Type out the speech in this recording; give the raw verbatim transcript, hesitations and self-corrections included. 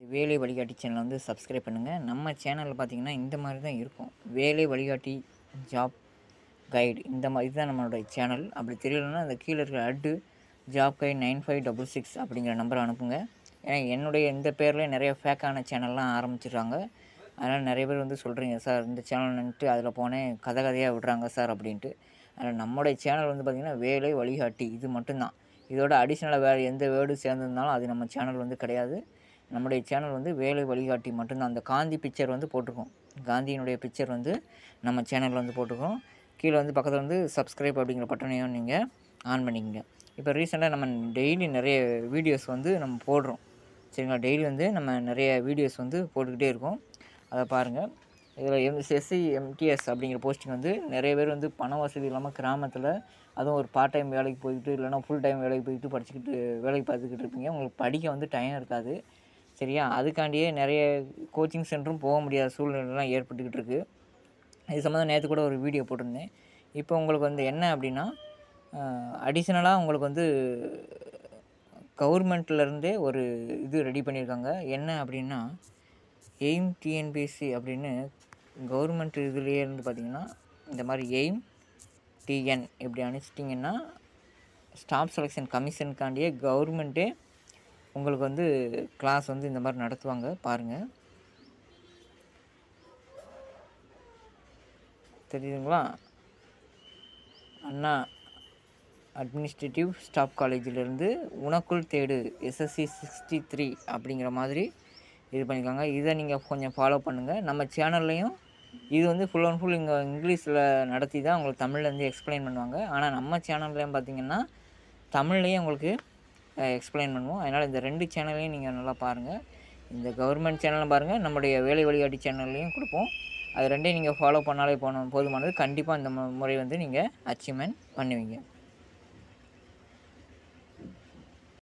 வேலை வழிகாட்டி சேனலை வந்து சப்ஸ்கிரைப் பண்ணுங்கள். நம்ம சேனலில் பார்த்தீங்கன்னா இந்த மாதிரி தான் இருக்கும். வேலை வழிகாட்டி ஜாப் கைடு இந்த மாதிரி இதுதான் நம்மளோட சேனல். அப்படி தெரியலன்னா அந்த கீழே இருக்கிற அட்டு job guide nine five double six அப்படிங்கிற நம்பரை அனுப்புங்க. ஏன்னா என்னுடைய இந்த பேரில் நிறைய ஃபேக்கான சேனல்லாம் ஆரம்பிச்சிடுறாங்க. அதனால் நிறைய பேர் வந்து சொல்கிறீங்க, சார் இந்த சேனல்ன்ட்டு அதில் போனேன் கதை கதையாக விடுறாங்க சார் அப்படின்ட்டு. அதனால் நம்மளுடைய சேனல் வந்து பார்த்திங்கன்னா வேலை வழிகாட்டி இது மட்டும்தான். இதோட அடிஷ்னலாக வேறு எந்த வேர்டு சேர்ந்துருந்தாலும் அது நம்ம சேனல் வந்து கிடையாது. நம்முடைய சேனல் வந்து வேலை வழிகாட்டி மட்டும்தான். அந்த காந்தி பிக்சர் வந்து போட்டிருக்கோம். காந்தியினுடைய பிக்சர் வந்து நம்ம சேனலில் வந்து போட்டிருக்கோம். கீழே வந்து பக்கத்தில் வந்து சப்ஸ்கிரைப் அப்படிங்கிற பட்டனையும் நீங்கள் ஆன் பண்ணிக்கங்க. இப்போ ரீசெண்டாக நம்ம டெய்லி நிறைய வீடியோஸ் வந்து நம்ம போடுறோம், சரிங்களா? டெய்லி வந்து நம்ம நிறைய வீடியோஸ் வந்து போட்டுக்கிட்டே இருக்கோம். அதை பாருங்கள். இதில் எம் எஸ்எஸ்சி எம்டிஎஸ் அப்படிங்கிற போஸ்டிங் வந்து நிறைய பேர் வந்து பண வசதி இல்லாமல் கிராமத்தில் அதுவும் ஒரு பார்ட் டைம் வேலைக்கு போய்கிட்டு இல்லைனா ஃபுல் டைம் வேலைக்கு போய்கிட்டு படிச்சுக்கிட்டு வேலைக்கு பார்த்துக்கிட்டு இருப்பீங்க. உங்களுக்கு படிக்க வந்து டைம் இருக்காது, சரியா? அதுக்காண்டியே நிறைய கோச்சிங் சென்டரும் போக முடியாத சூழ்நிலைலாம் ஏற்பட்டுக்கிட்டு இருக்குது. இது சம்மந்தம் நேற்று கூட ஒரு வீடியோ போட்டிருந்தேன். இப்போ உங்களுக்கு வந்து என்ன அப்படின்னா, அடிஷ்னலாக உங்களுக்கு வந்து கவர்மெண்ட்லேருந்தே ஒரு இது ரெடி பண்ணியிருக்காங்க. என்ன அப்படின்னா, எய்ம் டிஎன்பிஎஸ்சி அப்படின்னு கவர்மெண்ட் இதுலேயே இருந்து பார்த்திங்கன்னா இந்த மாதிரி எய்ம் டிஎன் இப்படி அனுப்பிச்சிட்டிங்கன்னா ஸ்டாஃப் செலெக்ஷன் கமிஷனுக்காண்டியே கவர்மெண்ட்டே உங்களுக்கு வந்து கிளாஸ் வந்து இந்த மாதிரி நடத்துவாங்க. பாருங்கள், தெரியுதுங்களா? அண்ணா அட்மினிஸ்ட்ரேட்டிவ் ஸ்டாஃப் காலேஜிலேருந்து உனக்குள் தேடு எஸ்எஸ்சி சிக்ஸ்டி த்ரீ அப்படிங்கிற மாதிரி இது பண்ணிக்கோங்க. இதை நீங்கள் கொஞ்சம் ஃபாலோ பண்ணுங்கள். நம்ம சேனல்லையும் இது வந்து ஃபுல் அண்ட் ஃபுல் இங்கே இங்கிலீஷில் நடத்தி தான் உங்களுக்கு தமிழ்லேருந்து எக்ஸ்பிளைன் பண்ணுவாங்க. ஆனால் நம்ம சேனல்லையும் பார்த்திங்கன்னா தமிழ்லேயும் உங்களுக்கு எக்ஸ்பிளைன் பண்ணுவோம். அதனால் இந்த ரெண்டு சேனல்லையும் நீங்கள் நல்லா பாருங்கள். இந்த கவர்மெண்ட் சேனலும் பாருங்கள், நம்முடைய வேலை வழிகாட்டி சேனல்லையும் கொடுப்போம். அது ரெண்டையும் நீங்கள் ஃபாலோ பண்ணாலே போன போதுமானது. கண்டிப்பாக இந்த முறை வந்து நீங்கள் அச்சீவ்மெண்ட் பண்ணுவீங்க.